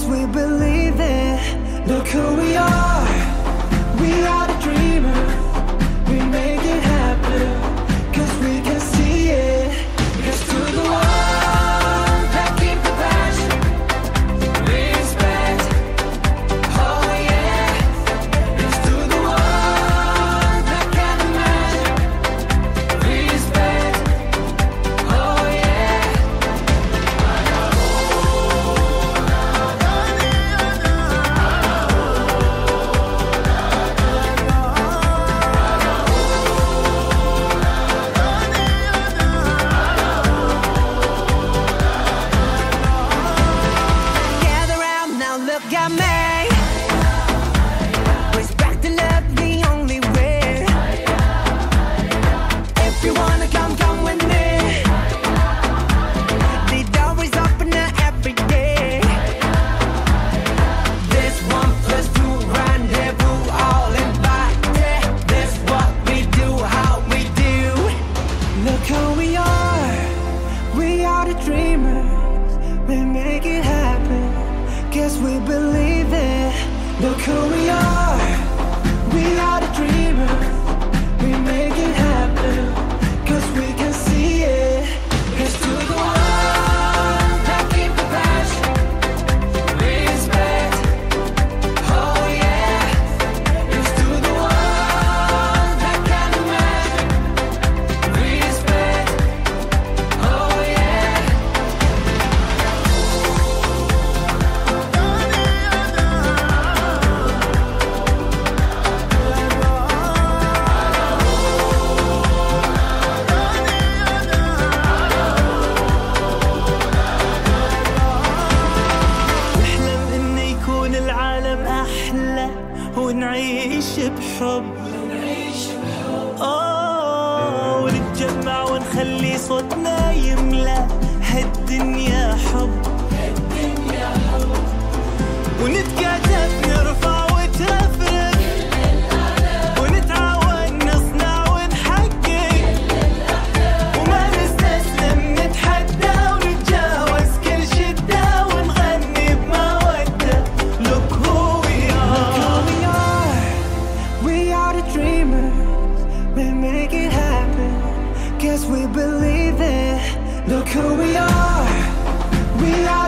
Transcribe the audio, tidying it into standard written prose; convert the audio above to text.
'cause we believe it. Look who we are the dreamers. We make it happen, 'cause we can see it. Here's to the ones that keep the passion, respect, oh yeah. Here's to the ones that can't imagine, respect, oh yeah. Gather round now, look at me. Respect and love the only way. If you wanna come with me. The door is open every day. This 1+2 rendezvous, all invited. This what we do, how we do. Look who we are the dreamers. We make it happen, 'cause we believe it. Look who we are the dreamers. We make it happen, 'cause we can see it. Here's to the ones that keep the passion, respect, oh yeah. Here's to the ones that can't imagine, respect, oh yeah. نحلم إنه يكون العالم أحلى ونعيش بحب، ونتجمع ونخلي صوتنا يملى هالدنيا حب، ونتكاتف نرفع وتفرق، ونتعاون نصنع ونحقق، وما نستسلم نتحدى ونتجاوز كل شدة ونغني بمودة. Look who we are the dreamers. We make it happen, 'cause we believe it. Look who we are